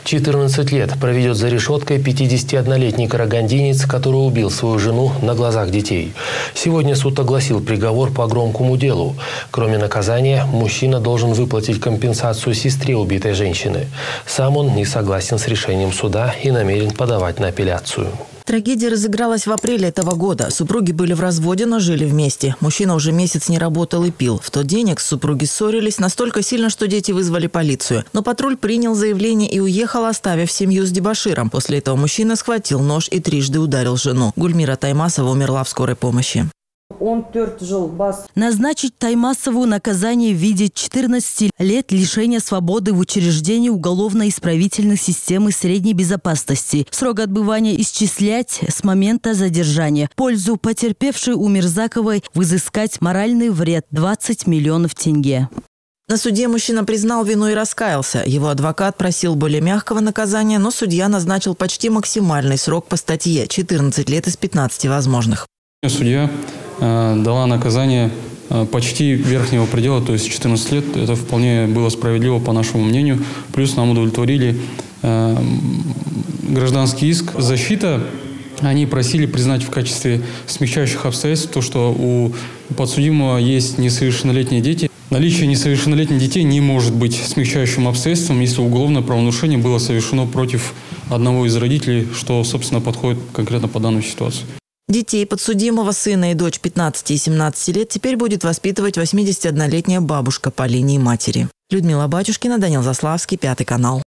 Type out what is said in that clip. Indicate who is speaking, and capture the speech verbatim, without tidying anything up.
Speaker 1: четырнадцать лет проведет за решеткой пятидесятиоднолетний карагандинец, который убил свою жену на глазах детей. Сегодня суд огласил приговор по громкому делу. Кроме наказания, мужчина должен выплатить компенсацию сестре убитой женщины. Сам он не согласен с решением суда и намерен подавать на апелляцию.
Speaker 2: Трагедия разыгралась в апреле этого года. Супруги были в разводе, но жили вместе. Мужчина уже месяц не работал и пил. В тот день экс-супруги ссорились настолько сильно, что дети вызвали полицию. Но патруль принял заявление и уехал, оставив семью с дебоширом. После этого мужчина схватил нож и трижды ударил жену. Гульмира Таймасова умерла в скорой помощи.
Speaker 3: Назначить Таймасову наказание в виде четырнадцати лет лишения свободы в учреждении уголовно-исправительной системы средней безопасности. Срок отбывания исчислять с момента задержания. Пользу потерпевшей у Мирзаковой взыскать моральный вред – двадцать миллионов тенге.
Speaker 2: На суде мужчина признал вину и раскаялся. Его адвокат просил более мягкого наказания, но судья назначил почти максимальный срок по статье – четырнадцать лет из пятнадцати возможных.
Speaker 4: Судья э, дала наказание э, почти верхнего предела, то есть четырнадцать лет. Это вполне было справедливо, по нашему мнению. Плюс нам удовлетворили э, гражданский иск. Защита, они просили признать в качестве смягчающих обстоятельств то, что у подсудимого есть несовершеннолетние дети. Наличие несовершеннолетних детей не может быть смягчающим обстоятельством, если уголовное правонарушение было совершено против одного из родителей, что, собственно, подходит конкретно по данной ситуации.
Speaker 2: Детей подсудимого, сына и дочь пятнадцати и семнадцати лет теперь будет воспитывать восьмидесятиоднолетняя бабушка по линии матери. Людмила Батюшкина, Данил Заславский, Пятый канал.